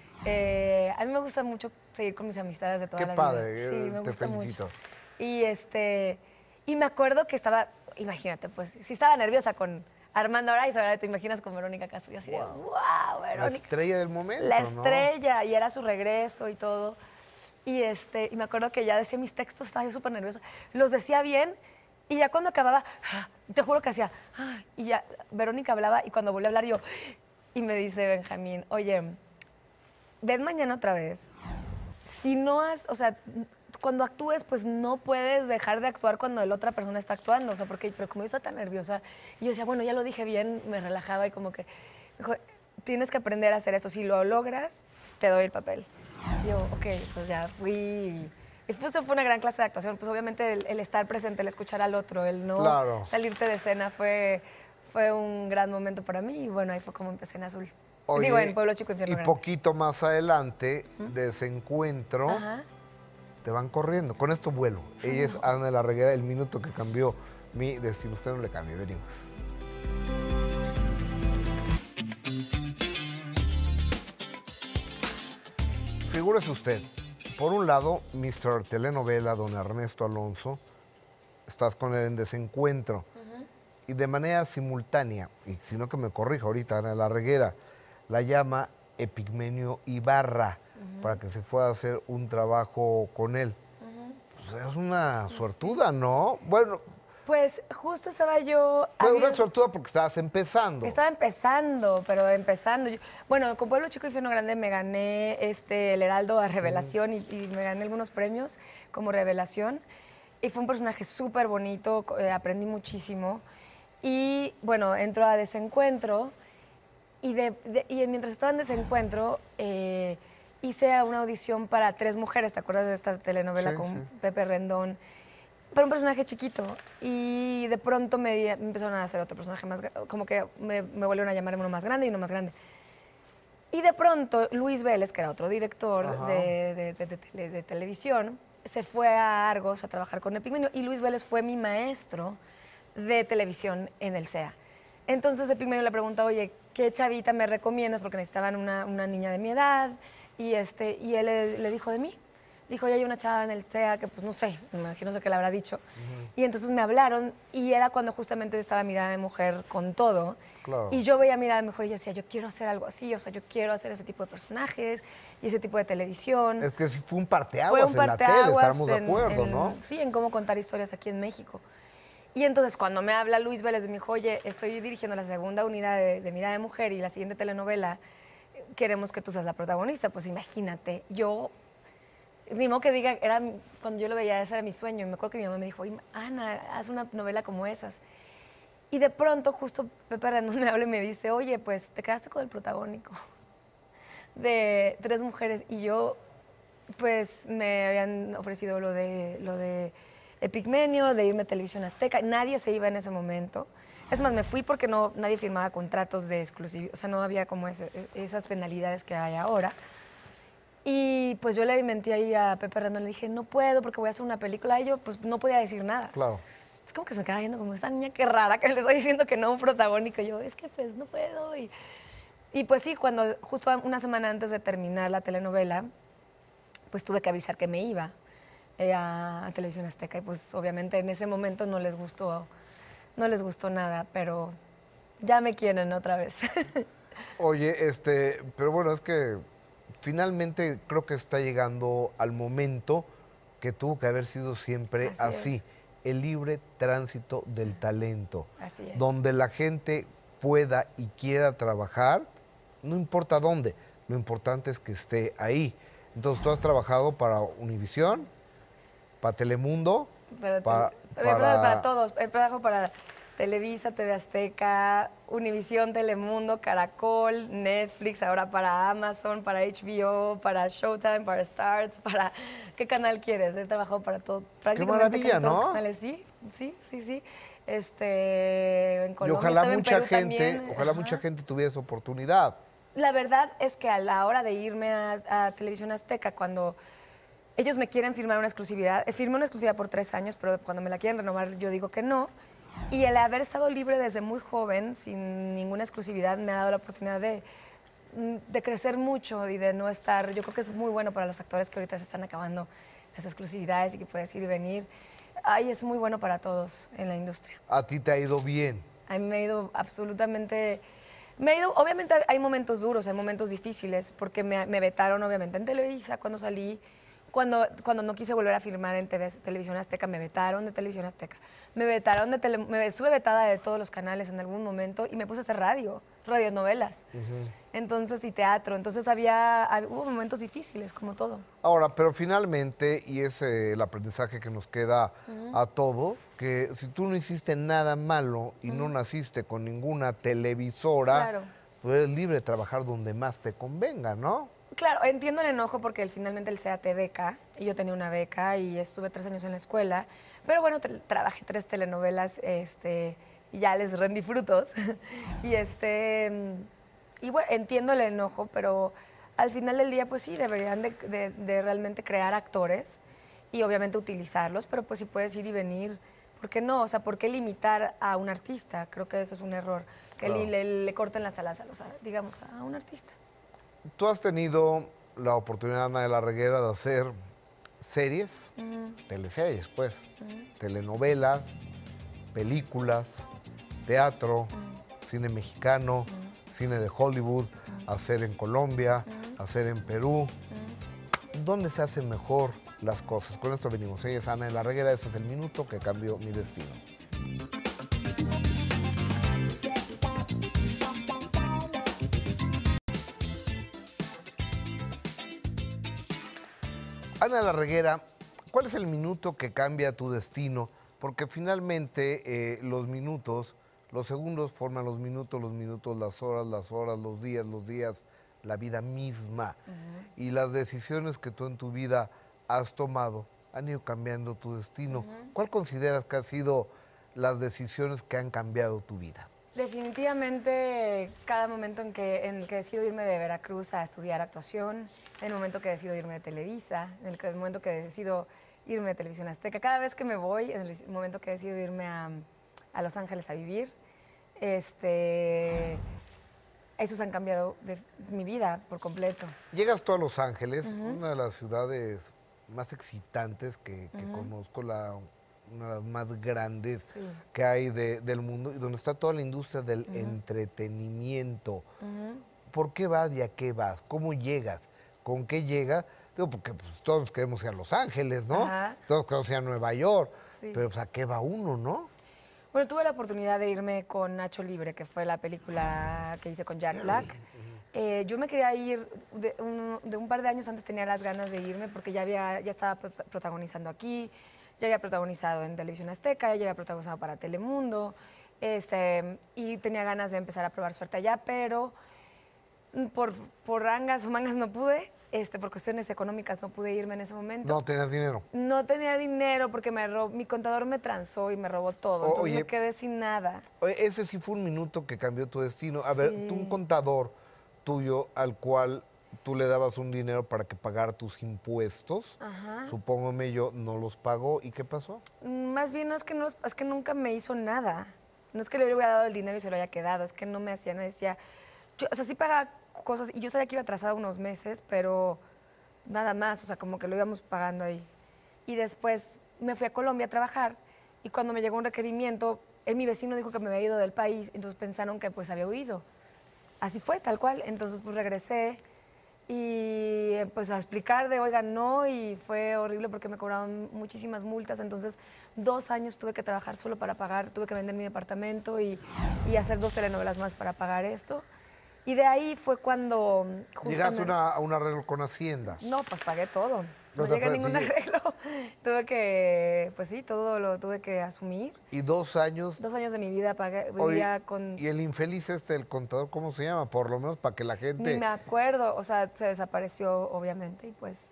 Eh, a mí me gusta mucho seguir con mis amistades de toda Qué la padre, vida. Sí, eh, me te gusta felicito. mucho. Y, este, y me acuerdo que estaba, imagínate, pues, si estaba nerviosa con Armando Araiza, ahora te imaginas con Verónica Castro. Yo así de, wow, La Verónica. estrella del momento, La ¿no? estrella, y era su regreso y todo. Y, este, y me acuerdo que ya decía mis textos, estaba yo súper nerviosa. Los decía bien, y ya cuando acababa, ah, te juro que hacía, ah, y ya Verónica hablaba, y cuando volví a hablar yo, y me dice Benjamín, oye, ven mañana otra vez. Si no has, o sea, cuando actúes, pues no puedes dejar de actuar cuando la otra persona está actuando, o sea, porque, pero como yo estaba tan nerviosa, y yo decía, bueno, ya lo dije bien, me relajaba y como que, me dijo, tienes que aprender a hacer eso, si lo logras, te doy el papel. Y yo, ok, pues ya fui, y pues fue una gran clase de actuación, pues obviamente el, el estar presente, el escuchar al otro, el no Claro. salirte de escena fue, fue un gran momento para mí, y bueno, ahí fue como empecé en Azul. Oye, Digo, en Pueblo Chico, y Infierno Grande. poquito más adelante, Desencuentro, Ajá. te van corriendo. Con esto vuelo. Ella es Ana de la Reguera, el minuto que cambió mi destino. Usted no le cambie, venimos. Figúrese usted, por un lado, mister Telenovela, don Ernesto Alonso, estás con él en Desencuentro. Y de manera simultánea, y si no que me corrija ahorita Ana de la Reguera, la llama Epigmenio Ibarra para que se pueda hacer un trabajo con él. Pues es una suertuda, ¿no? Bueno, Pues justo estaba yo... bueno, había- una suertuda porque estabas empezando. Estaba empezando, pero empezando. Yo- bueno, con Pueblo Chico, Infierno Grande me gané este, el Heraldo a Revelación y, y me gané algunos premios como Revelación. Y fue un personaje súper bonito, co- eh, aprendí muchísimo. Y bueno, entro a Desencuentro y, de- de- y mientras estaba en Desencuentro eh, hice una audición para Tres Mujeres, ¿te acuerdas de esta telenovela Sí, con sí. Pepe Rendón? Para un personaje chiquito. Y de pronto me, di- me empezaron a hacer otro personaje más grande, como que me, me volvieron a llamar uno más grande y uno más grande. Y de pronto Luis Vélez, que era otro director Ajá. de, de- de- de tele- de televisión, se fue a Argos a trabajar con Epigmenio y Luis Vélez fue mi maestro de televisión en el C E A. Entonces Epigmenio le pregunta, oye, ¿qué chavita me recomiendas? Porque necesitaban una, una niña de mi edad. Y, este, y él le, le dijo de mí. Dijo, ya hay una chava en el C E A que, pues no sé, me imagino sé que le habrá dicho. Y entonces me hablaron y era cuando justamente estaba Mirada de Mujer con todo. Claro. Y yo veía Mirada de Mujer y yo decía, yo quiero hacer algo así, o sea, yo quiero hacer ese tipo de personajes y ese tipo de televisión. Es que sí fue un parteaguas Fue un en la tele, parteaguas estaremos de en- acuerdo, en- ¿no? Sí, en cómo contar historias aquí en México. Y entonces cuando me habla Luis Vélez, me dijo, oye, estoy dirigiendo la segunda unidad de, de Mirada de Mujer y la siguiente telenovela, queremos que tú seas la protagonista. Pues imagínate, yo, ni modo que diga, era, cuando yo lo veía, ese era mi sueño. Y me acuerdo que mi mamá me dijo, "Oye, Ana, haz una novela como esas". Y de pronto, justo Pepe Rendón me habla y me dice, oye, pues te quedaste con el protagónico de Tres Mujeres. Y yo, pues me habían ofrecido lo de, lo de Epigmenio, de irme a Televisión Azteca. Nadie se iba en ese momento. Es más, me fui porque no, nadie firmaba contratos de exclusividad, o sea, no había como ese- esas penalidades que hay ahora. Y pues yo le mentí ahí a Pepe Rendón, le dije, no puedo porque voy a hacer una película. Y yo, pues no podía decir nada. Claro. Es como que se me queda viendo como esta niña qué rara que le está diciendo que no un protagónico. Y yo, es que pues no puedo. Y, y pues sí, cuando justo una semana antes de terminar la telenovela, pues tuve que avisar que me iba eh, a, a Televisión Azteca. Y pues obviamente en ese momento no les gustó, no les gustó nada, pero Ya me quieren otra vez. Oye, este, pero bueno, es que finalmente creo que está llegando al momento que tuvo que haber sido siempre Así así, es. el libre tránsito del talento, Así es. donde la gente pueda y quiera trabajar, no importa dónde, lo importante es que esté ahí. Entonces, tú has trabajado para Univisión, para Telemundo, Para, para, tele- para, para para... todos. He trabajado para Televisa, T V Azteca, Univisión, Telemundo, Caracol, Netflix, ahora para Amazon, para H B O, para Showtime, para Starz, para... ¿Qué canal quieres? He trabajado para todo. Prácticamente maravilla, en todos los ¿no? canales. Sí, sí, sí, sí. Este, en Y Colombia, ojalá estuve en mucha Perú gente, también. ojalá Ajá. mucha gente tuviera esa oportunidad. La verdad es que a la hora de irme a, a Televisión Azteca, cuando ellos me quieren firmar una exclusividad, eh, firmé una exclusividad por tres años, pero cuando me la quieren renovar yo digo que no. Y el haber estado libre desde muy joven, sin ninguna exclusividad, me ha dado la oportunidad de, mm, de crecer mucho y de no estar... Yo creo que es muy bueno para los actores que ahorita se están acabando las exclusividades y que puedes ir y venir. Ay, es muy bueno para todos en la industria. A ti te ha ido bien. A mí me ha ido absolutamente... Me ha ido, obviamente hay momentos duros, hay momentos difíciles, porque me, me vetaron obviamente en Televisa cuando salí, cuando, cuando no quise volver a firmar en T V Televisión Azteca, me vetaron de Televisión Azteca, me vetaron de tele, me estuve vetada de todos los canales en algún momento y me puse a hacer radio, radionovelas, Uh-huh. entonces y teatro, entonces había, hab- hubo momentos difíciles como todo. Ahora, pero finalmente, y es eh, el aprendizaje que nos queda a todo, que si tú no hiciste nada malo y no naciste con ninguna televisora, Claro. pues eres libre de trabajar donde más te convenga, ¿no? Claro, entiendo el enojo porque el- finalmente el SEA te beca y yo tenía una beca y estuve tres años en la escuela, pero bueno, tra- trabajé tres telenovelas este, y ya les rendí frutos. y este y bueno, entiendo el enojo, pero al final del día pues sí, deberían de, de- de realmente crear actores y obviamente utilizarlos, pero pues si puedes ir y venir, ¿por qué no? O sea, ¿por qué limitar a un artista? Creo que eso es un error, que Claro. le, le- le corten las alas a los, ar- digamos, a un artista. Tú has tenido la oportunidad, Ana de la Reguera, de hacer series, teleseries, pues, telenovelas, películas, teatro, cine mexicano, cine de Hollywood, hacer en Colombia, hacer en Perú. ¿Dónde se hacen mejor las cosas? Con esto venimos. Ella es Ana de la Reguera, este es el minuto que cambió mi destino. Ana de la Reguera, ¿cuál es el minuto que cambia tu destino? Porque finalmente eh, los minutos, los segundos forman los minutos, los minutos, las horas, las horas, los días, los días, la vida misma. Y las decisiones que tú en tu vida has tomado han ido cambiando tu destino. ¿Cuál consideras que han sido las decisiones que han cambiado tu vida? Definitivamente cada momento en, que, en el que decido irme de Veracruz a estudiar actuación, en el momento que decido irme de Televisa, en el, que- el momento que decido irme de Televisión Azteca, cada vez que me voy, en el momento que decido irme a, a Los Ángeles a vivir, este, esos han cambiado de, mi vida por completo. Llegas tú a Los Ángeles, una de las ciudades más excitantes que, que conozco, la, una de las más grandes Sí. que hay de- del mundo y donde está toda la industria del entretenimiento. ¿Por qué vas y a qué vas? ¿Cómo llegas? ¿Con qué llegas? Digo, porque pues, todos queremos ir a Los Ángeles, ¿no? Ajá. Todos queremos ir a Nueva York. Sí. Pero pues, ¿a qué va uno, no? Bueno, tuve la oportunidad de irme con Nacho Libre, que fue la película que hice con Jack Black. Eh, yo me quería ir, de un, de un par de años antes tenía las ganas de irme porque ya, había, ya estaba prota- protagonizando aquí, ya había protagonizado en Televisión Azteca, ya había protagonizado para Telemundo, este, y tenía ganas de empezar a probar suerte allá, pero mm, por, por angas o mangas no pude, este, por cuestiones económicas no pude irme en ese momento. No tenías dinero. No tenía dinero porque me ro- mi contador me transó y me robó todo, entonces Oye. me quedé sin nada. Oye, ese sí fue un minuto que cambió tu destino. A ver, Sí. tú un contador tuyo al cual tú le dabas un dinero para que pagara tus impuestos, Ajá. supóngame yo, no los pagó. ¿Y qué pasó? Mm, Más bien no es que no, los- es que nunca me hizo nada. No es que le hubiera dado el dinero y se lo haya quedado, es que no me hacía, me decía, yo- o sea, sí pagaba cosas y yo sabía que iba atrasada unos meses, pero nada más, o sea, como que lo íbamos pagando ahí. Y después me fui a Colombia a trabajar y cuando me llegó un requerimiento él, mi vecino dijo que me había ido del país, entonces pensaron que pues había huido. Así fue, tal cual. Entonces pues regresé y pues a explicar de, oiga, no, y fue horrible porque me cobraron muchísimas multas. Entonces dos años tuve que trabajar solo para pagar, tuve que vender mi departamento y, y hacer dos telenovelas más para pagar esto. Y de ahí fue cuando... ¿Llegaste una, a un arreglo con Hacienda? No, pues pagué todo. No, No te llegué a puedes- ningún sí. arreglo. Tuve que, pues sí, todo lo tuve que asumir. Y dos años. Dos años de mi vida pagué, Oye, vivía con... y el infeliz este, el contador, ¿cómo se llama? Por lo menos para que la Ni gente... me acuerdo, o sea, se desapareció, obviamente, y pues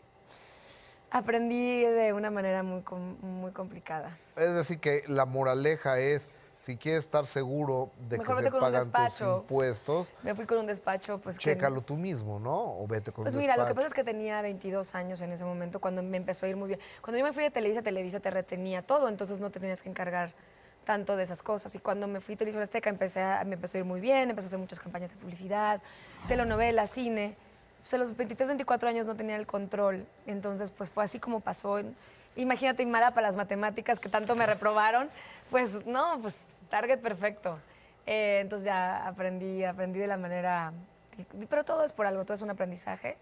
aprendí de una manera muy, com- muy complicada. Es decir, que la moraleja es, si quieres estar seguro de Mejor que vete se con un pagan tus despacho. impuestos, Me fui con un despacho, pues que... chécalo tú mismo, ¿no? O vete con Pues un mira, lo que despacho. pasa es que tenía veintidós años en ese momento cuando me empezó a ir muy bien. Cuando yo me fui de Televisa, Televisa te retenía todo, entonces no te tenías que encargar tanto de esas cosas. Y cuando me fui a Televisa Azteca empecé a, me empezó a ir muy bien, empecé a hacer muchas campañas de publicidad, telenovelas, cine. Pues a los veintitrés, veinticuatro años no tenía el control, entonces pues fue así como pasó. Imagínate, mala para las matemáticas que tanto me reprobaron, pues no, pues target perfecto. Eh, entonces ya aprendí, aprendí de la manera, pero todo es por algo, todo es un aprendizaje.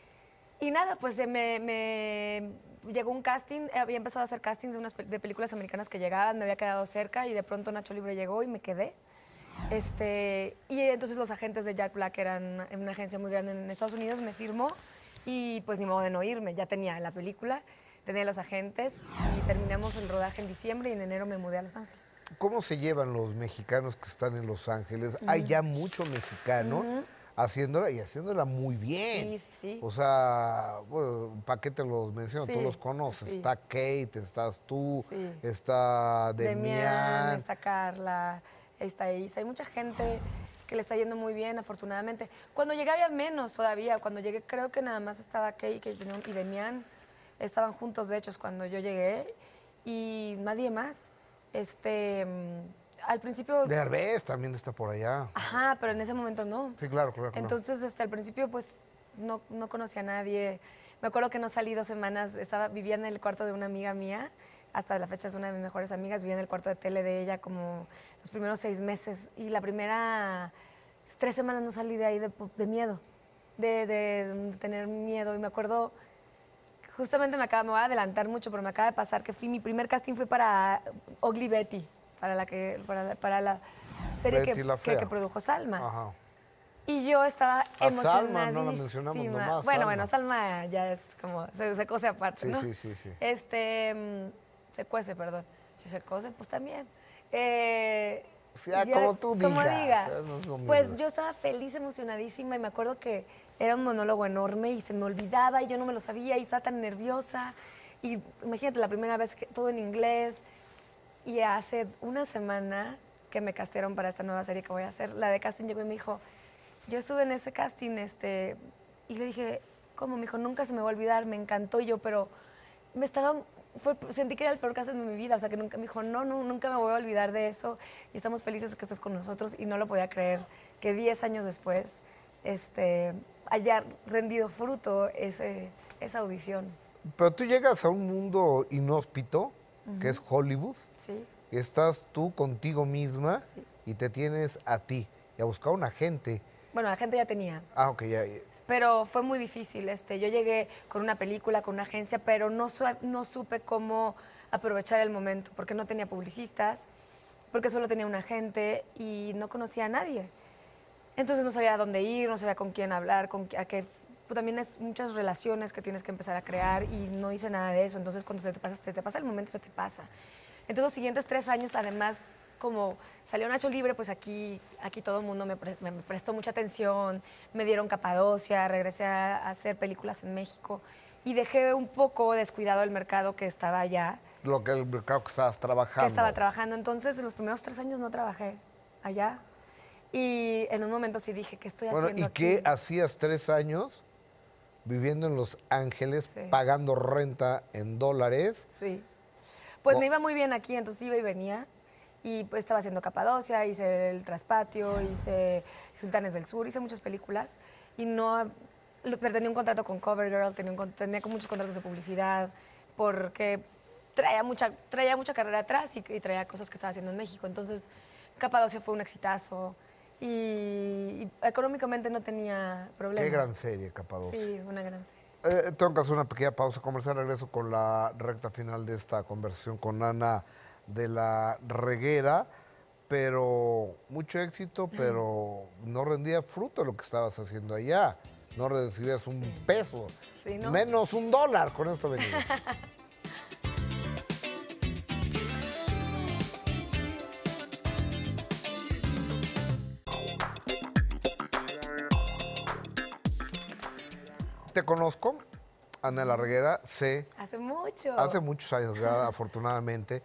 Y nada, pues eh, me, me llegó un casting, eh, había empezado a hacer castings de, unas, pe- de películas americanas que llegaban, me había quedado cerca y de pronto Nacho Libre llegó y me quedé. Este, y entonces los agentes de Jack Black, eran en una agencia muy grande en Estados Unidos, me firmó y pues ni modo de no irme, ya tenía la película, tenía los agentes y terminamos el rodaje en diciembre y en enero me mudé a Los Ángeles. ¿Cómo se llevan los mexicanos que están en Los Ángeles? Hay ya mucho mexicano haciéndola y haciéndola muy bien. Sí, sí, sí. O sea, bueno, ¿para qué te los menciono? Sí, Tú los conoces. sí. Está Kate, estás tú, Sí. está Demian, Demian. está Carla, está Isa. Hay mucha gente que le está yendo muy bien, afortunadamente. Cuando llegué había menos todavía. Cuando llegué creo que nada más estaba Kate y Demian. Estaban juntos, de hecho, cuando yo llegué. Y nadie más. Este, mm, al principio... Derbez también está por allá. Ajá, pero en ese momento no. Sí, claro, claro. claro. Entonces, este, al principio, pues, no, no conocía a nadie. Me acuerdo que no salí dos semanas, estaba, vivía en el cuarto de una amiga mía, hasta la fecha es una de mis mejores amigas, vivía en el cuarto de tele de ella como los primeros seis meses. Y la primera tres semanas no salí de ahí de, de miedo, de, de, de tener miedo. Y me acuerdo, justamente me acaba, me voy a adelantar mucho, pero me acaba de pasar que fui, mi primer casting fue para Ugly Betty, para la, que, para la, para la serie Betty que, la que, Fea. que produjo Salma. Ajá. Y yo estaba A emocionadísima. Salma no la mencionamos nomás, Bueno, Salma. bueno, Salma ya es como, se, se cose aparte, Sí, ¿no? sí, sí, sí. Este, mm, se cuece, perdón. Si se cose, pues también. Eh, Ya, como tú como digas, diga. eso no es lo Pues mismo. yo estaba feliz, emocionadísima y me acuerdo que era un monólogo enorme y se me olvidaba y yo no me lo sabía y estaba tan nerviosa. Y imagínate, la primera vez que todo en inglés. Y hace una semana que me castearon para esta nueva serie que voy a hacer, la de casting llegó y me dijo, yo estuve en ese casting, este, y le dije, ¿cómo? Me dijo, nunca se me va a olvidar, me encantó. Y yo, pero me estaba, fue- sentí que era el peor casting de mi vida, o sea, que nunca, me dijo, no, no, nunca me voy a olvidar de eso, y estamos felices que estés con nosotros, y no lo podía creer, que diez años después, este, haya rendido fruto ese, esa audición. Pero tú llegas a un mundo inhóspito, que es Hollywood, Sí, y estás tú contigo misma Sí. y te tienes a ti y a buscar un agente. bueno, la gente ya tenía. Ah, ok, ya. ya. Pero fue muy difícil. Este, yo llegué con una película, con una agencia, pero no, su- no supe cómo aprovechar el momento, porque no tenía publicistas, porque solo tenía un agente y no conocía a nadie. Entonces no sabía a dónde ir, no sabía con quién hablar, con, qui- a qué... Pues también es muchas relaciones que tienes que empezar a crear y no hice nada de eso. Entonces cuando se te pasa, se te pasa el momento, se te pasa. Entonces los siguientes tres años, además, como salió Nacho Libre, pues aquí, aquí todo el mundo me, pre- me prestó mucha atención, me dieron Capadocia, regresé a, a hacer películas en México y dejé un poco descuidado el mercado que estaba allá, Lo que el mercado que estabas trabajando. que estaba trabajando. Entonces, en los primeros tres años no trabajé allá. Y en un momento sí dije, ¿qué estoy Bueno, haciendo ¿y aquí? qué hacías tres años viviendo en Los Ángeles, Sí. pagando renta en dólares? Sí. Pues Oh. me iba muy bien aquí, entonces iba y venía. Y pues estaba haciendo Capadocia, hice El Traspatio, hice Sultanes del Sur, hice muchas películas. Y no, lo- pero tenía un contrato con CoverGirl, tenía, un con- tenía con muchos contratos de publicidad, porque traía mucha, traía mucha carrera atrás y, y traía cosas que estaba haciendo en México. Entonces, Capadocia fue un exitazo y, y económicamente no tenía problema. Qué gran serie, Capadocia. Sí, una gran serie. Eh, tengo que hacer una pequeña pausa comercial. Regreso con la recta final de esta conversación con Ana de la Reguera. Pero mucho éxito, pero no rendía fruto lo que estabas haciendo allá. No recibías un sí. peso, sí, ¿no? menos un dólar. Con esto venimos. Te conozco, Ana de la Reguera, sé... Hace mucho. Hace muchos años, ¿verdad? Afortunadamente,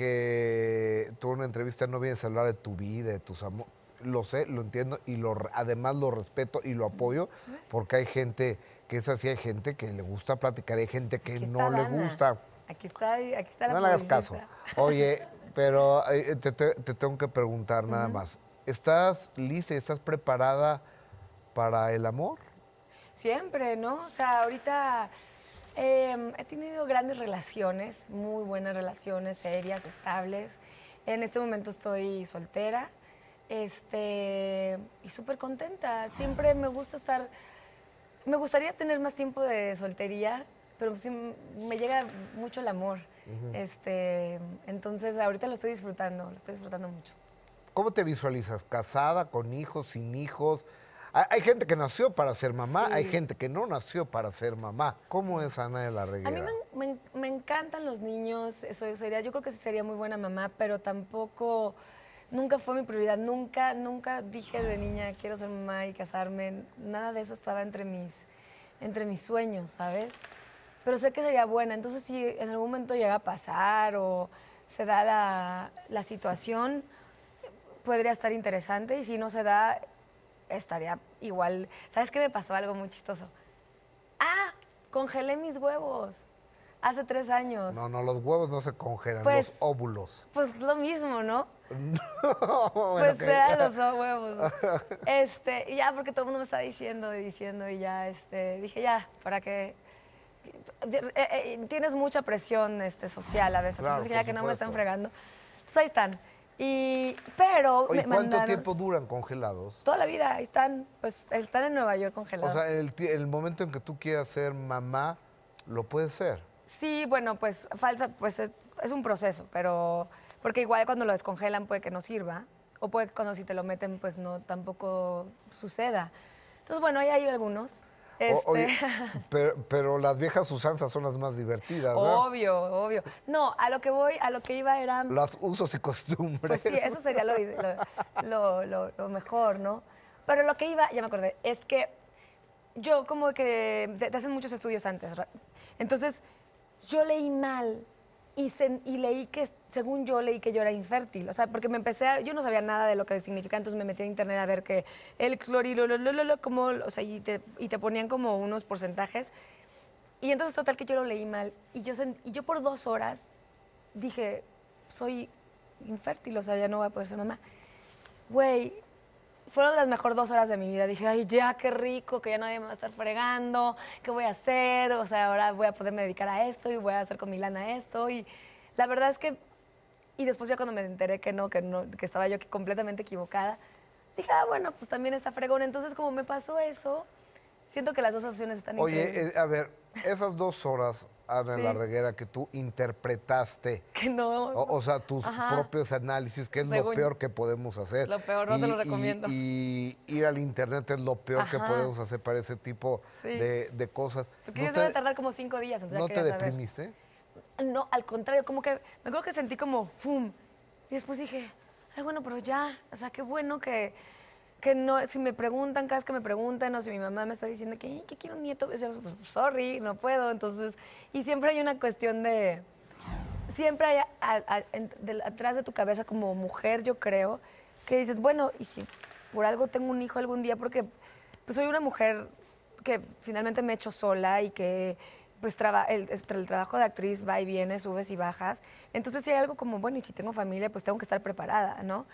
que tú en una entrevista no vienes a hablar de tu vida, de tus amores. Lo sé, lo entiendo y lo, además lo respeto y lo apoyo, porque hay gente que es así, hay gente que le gusta platicar, hay gente que no le gusta. Aquí está, aquí está la No le hagas caso. Oye, pero eh, te, te, te tengo que preguntar nada uh-huh. más. ¿Estás lista, estás preparada para el amor? Siempre, ¿no? O sea, ahorita eh, he tenido grandes relaciones, muy buenas relaciones, serias, estables. En este momento estoy soltera este, y súper contenta. Siempre me gusta estar... Me gustaría tener más tiempo de soltería, pero sí me llega mucho el amor. Uh-huh. este, entonces, ahorita lo estoy disfrutando, lo estoy disfrutando mucho. ¿Cómo te visualizas? ¿Casada, con hijos, sin hijos? Hay gente que nació para ser mamá, sí. hay gente que no nació para ser mamá. ¿Cómo sí. es Ana de la Reguera? A mí me, me, me encantan los niños, eso sería, yo creo que sí sería muy buena mamá, pero tampoco, nunca fue mi prioridad, nunca, nunca dije de niña quiero ser mamá y casarme, nada de eso estaba entre mis, entre mis sueños, ¿sabes? Pero sé que sería buena, entonces si en algún momento llega a pasar o se da la, la situación, podría estar interesante y si no se da... estaría igual. ¿Sabes qué me pasó? Algo muy chistoso. ¡Ah! Congelé mis huevos hace tres años. No, no, los huevos no se congelan, pues, los óvulos. Pues lo mismo, ¿no? No, bueno, pues okay. eran los huevos. Este, y ya, porque todo el mundo me está diciendo y diciendo, y ya, este, dije, ya, para que... Eh, eh, tienes mucha presión este, social a veces, claro, entonces ya que supuesto. no me están fregando. Entonces ahí están. Y, pero Oye, me ¿cuánto mandaron, tiempo duran congelados? Toda la vida, ahí están, pues están en Nueva York congelados. O sea, el, el momento en que tú quieras ser mamá, ¿lo puedes ser? Sí, bueno, pues falta, pues es, es un proceso, pero porque igual cuando lo descongelan puede que no sirva, o puede que cuando si te lo meten, pues no, tampoco suceda. Entonces, bueno, ahí hay algunos. Este... Oye, pero, pero las viejas usanzas son las más divertidas, ¿no? Obvio, obvio. No, a lo que voy, a lo que iba era... Los usos y costumbres. Pues sí, eso sería lo, lo, lo, lo mejor, ¿no? Pero lo que iba, ya me acordé, es que yo como que te, te hacen muchos estudios antes. Entonces, yo leí mal y, se, y leí que, según yo, leí que yo era infértil. O sea, porque me empecé a, yo no sabía nada de lo que significa, entonces me metí a internet a ver que el clorilo, lo, lo, lo, lo, como, o sea, y te, y te ponían como unos porcentajes. Y entonces, total, que yo lo leí mal. Y yo, y yo por dos horas dije, soy infértil, o sea, ya no voy a poder ser mamá. Güey, fueron las mejores dos horas de mi vida. Dije, ay, ya, qué rico, que ya nadie me va a estar fregando, ¿qué voy a hacer? O sea, ahora voy a poderme dedicar a esto y voy a hacer con mi lana esto. Y la verdad es que, y después ya cuando me enteré que no, que no, que estaba yo completamente equivocada, dije, ah, bueno, pues también está fregón. Entonces, como me pasó eso, siento que las dos opciones están Oye, increíbles. eh, a ver, esas dos horas, Ana de Sí. la Reguera, que tú interpretaste, Que no. o, o sea, tus Ajá. propios análisis, que es Según- lo peor que podemos hacer. Lo peor, no y, se lo y- recomiendo. Y, ir al internet es lo peor que Ajá. podemos hacer para ese tipo Sí. de, de cosas. Porque ¿No yo se va a te, tardar como cinco días, entonces ¿no ya te quería saber. deprimiste? No, al contrario, como que me acuerdo que sentí como ¡fum! Y después dije, ay, bueno, pero ya, o sea, qué bueno que, que no, si me preguntan, cada vez que me preguntan, o si mi mamá me está diciendo que, "Ay, que quiero un nieto", o sea, pues, sorry, no puedo, entonces, y siempre hay una cuestión de, siempre hay a- a- en- de- atrás de tu cabeza como mujer, yo creo, que dices, bueno, y si por algo tengo un hijo algún día, porque pues soy una mujer que finalmente me he hecho sola y que pues traba, el, el trabajo de actriz va y viene, subes y bajas. Entonces si hay algo como, bueno, y si tengo familia, pues tengo que estar preparada, ¿no?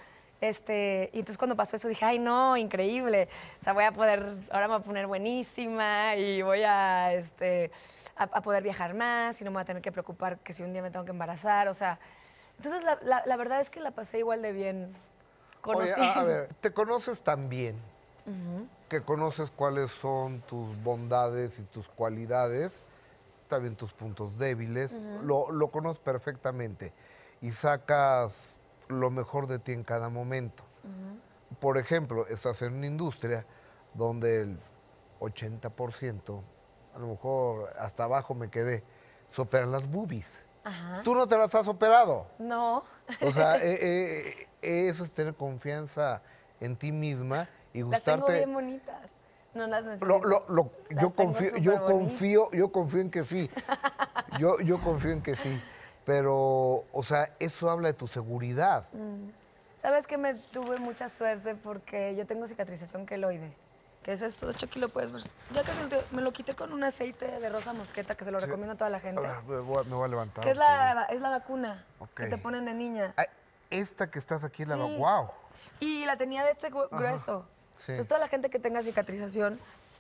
Este, y entonces cuando pasó eso dije, ay no, increíble. O sea, voy a poder, ahora me voy a poner buenísima y voy a, este, a, a poder viajar más y no me voy a tener que preocupar que si un día me tengo que embarazar. O sea, entonces la, la, la verdad es que la pasé igual de bien. Oye, a, a ver, te conoces tan bien uh-huh. que conoces cuáles son tus bondades y tus cualidades, también tus puntos débiles, uh-huh. lo, lo conoces perfectamente y sacas lo mejor de ti en cada momento. Uh-huh. Por ejemplo, estás en una industria donde el ochenta por ciento, a lo mejor hasta abajo me quedé, se operan las boobies. Ajá. ¿Tú no te las has operado? No. O sea, eh, eh, eso es tener confianza en ti misma y gustarte. Las tengo bien bonitas. No las necesito. Lo, lo, lo, las yo confío, yo bonitas. confío, yo confío en que sí. Yo, yo confío en que sí. Pero, o sea, eso habla de tu seguridad. Mm. ¿Sabes que me tuve mucha suerte porque yo tengo cicatrización queloide? Que es esto, de hecho aquí lo puedes ver. Ya casi me lo quité con un aceite de rosa mosqueta que se lo sí. recomiendo a toda la gente. A ver, me, voy a, me voy a levantar. Que es la, es la vacuna okay. que te ponen de niña. Ah, esta que estás aquí, la sí. wow. Y la tenía de este grueso. Sí. Entonces toda la gente que tenga cicatrización,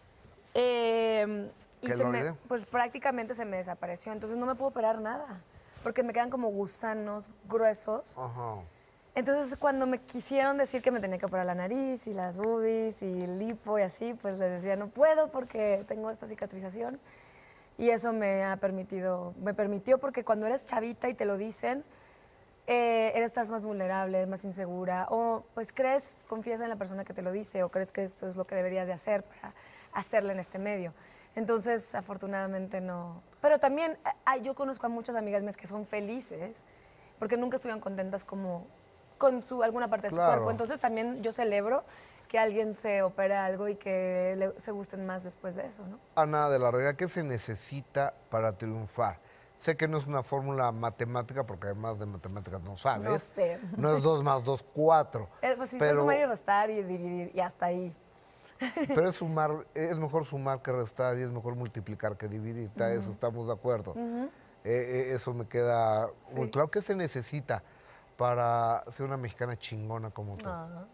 eh, y se me, pues prácticamente se me desapareció. Entonces no me puedo operar nada, porque me quedan como gusanos gruesos. Ajá. Entonces, cuando me quisieron decir que me tenía que operar la nariz y las boobies y el lipo y así, pues les decía, no puedo porque tengo esta cicatrización. Y eso me ha permitido, me permitió porque cuando eres chavita y te lo dicen, eh, eres estás más vulnerable, más insegura, o pues crees, confías en la persona que te lo dice, o crees que esto es lo que deberías de hacer para hacerle en este medio. Entonces, afortunadamente no. Pero también eh, yo conozco a muchas amigas mías que son felices porque nunca estuvieron contentas como con su, alguna parte de claro. su cuerpo. Entonces también yo celebro que alguien se opere algo y que le, se gusten más después de eso, ¿no? Ana de la Reguera, ¿qué se necesita para triunfar? Sé que no es una fórmula matemática, porque además de matemáticas no sabes. No sé. No es dos más dos, cuatro. Eh, pues sí, pero, se sumar y restar y dividir y hasta ahí. Pero es sumar, es mejor sumar que restar y es mejor multiplicar que dividir. Uh-huh. Eso estamos de acuerdo. Uh-huh. eh, eh, eso me queda sí. muy claro. ¿Qué se necesita para ser una mexicana chingona como tú? No.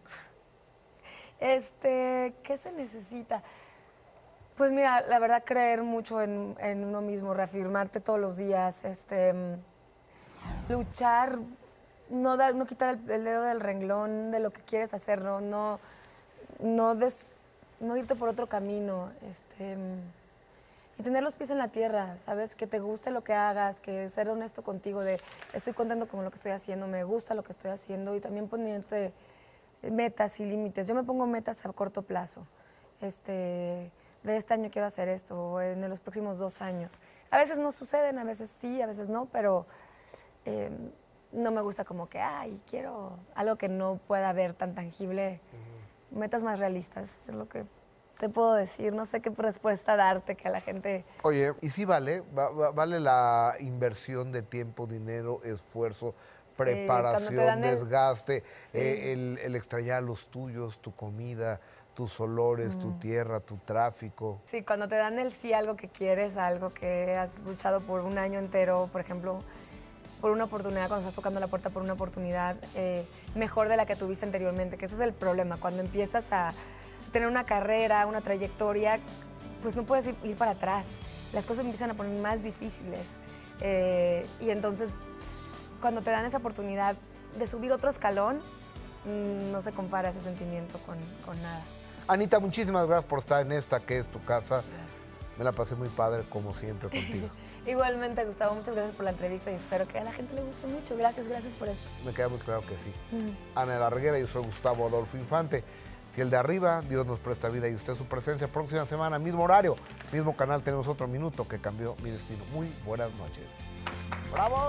Este, ¿qué se necesita? Pues mira, la verdad, creer mucho en, en uno mismo, reafirmarte todos los días, este, luchar, no, dar, no quitar el, el dedo del renglón de lo que quieres hacer, no, no, no, des, no irte por otro camino, este, y tener los pies en la tierra, ¿sabes? Que te guste lo que hagas, que ser honesto contigo de estoy contento con lo que estoy haciendo, me gusta lo que estoy haciendo y también ponerte metas y límites. Yo me pongo metas a corto plazo. Este, de este año quiero hacer esto, o en los próximos dos años. A veces no suceden, a veces sí, a veces no, pero eh, no me gusta como que, ay, quiero algo que no pueda ver tan tangible. Uh-huh. Metas más realistas, es lo que te puedo decir. No sé qué respuesta darte que a la gente... Oye, ¿y sí vale? Va, va, ¿Vale la inversión de tiempo, dinero, esfuerzo, preparación, sí, desgaste, el, sí. eh, el, el extrañar a los tuyos, tu comida, tus olores, mm. tu tierra, tu tráfico? Sí, cuando te dan el sí a algo que quieres, algo que has luchado por un año entero, por ejemplo, por una oportunidad, cuando estás tocando la puerta por una oportunidad eh, mejor de la que tuviste anteriormente, que ese es el problema, cuando empiezas a tener una carrera, una trayectoria, pues no puedes ir, ir para atrás, las cosas empiezan a poner más difíciles eh, y entonces cuando te dan esa oportunidad de subir otro escalón, mmm, no se compara ese sentimiento con, con nada. Anita, muchísimas gracias por estar en esta que es tu casa. Gracias. Me la pasé muy padre, como siempre, contigo. Igualmente, Gustavo, muchas gracias por la entrevista y espero que a la gente le guste mucho. Gracias, gracias por esto. Me queda muy claro que sí. Uh-huh. Ana de la Reguera, yo soy Gustavo Adolfo Infante. Si el de arriba, Dios nos presta vida y usted su presencia, próxima semana, mismo horario, mismo canal, tenemos otro minuto que cambió mi destino. Muy buenas noches. ¡Bravo!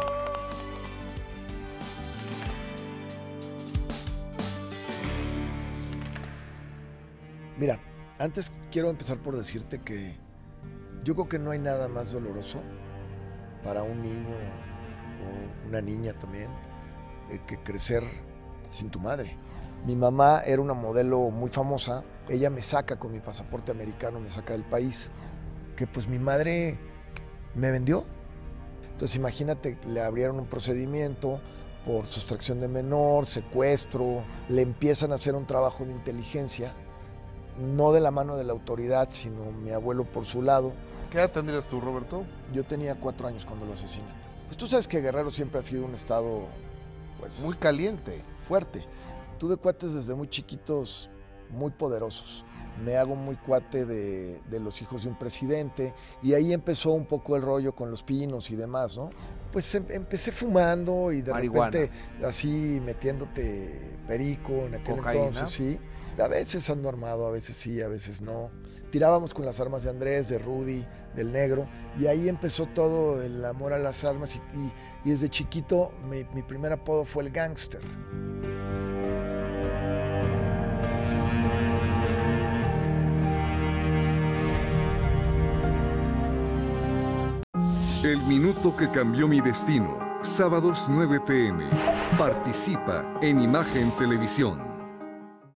Mira, antes quiero empezar por decirte que yo creo que no hay nada más doloroso para un niño o una niña también eh, que crecer sin tu madre. Mi mamá era una modelo muy famosa, ella me saca con mi pasaporte americano, me saca del país, que pues mi madre me vendió. Entonces imagínate, le abrieron un procedimiento por sustracción de menor, secuestro. Le empiezan a hacer un trabajo de inteligencia, no de la mano de la autoridad, sino mi abuelo por su lado. ¿Qué edad tendrías tú, Roberto? Yo tenía cuatro años cuando lo asesinan. Pues tú sabes que Guerrero siempre ha sido un estado, pues, muy caliente. Fuerte. Tuve cuates desde muy chiquitos, muy poderosos. Me hago muy cuate de, de los hijos de un presidente y ahí empezó un poco el rollo con los pinos y demás, ¿no? Pues em, empecé fumando y de Marihuana. repente así metiéndote perico en aquel Cocaína. entonces, sí. A veces ando armado, a veces sí, a veces no. Tirábamos con las armas de Andrés, de Rudy, del Negro, y ahí empezó todo el amor a las armas y, y, y desde chiquito mi, mi primer apodo fue el gángster. El minuto que cambió mi destino. Sábados nueve p m Participa en Imagen Televisión.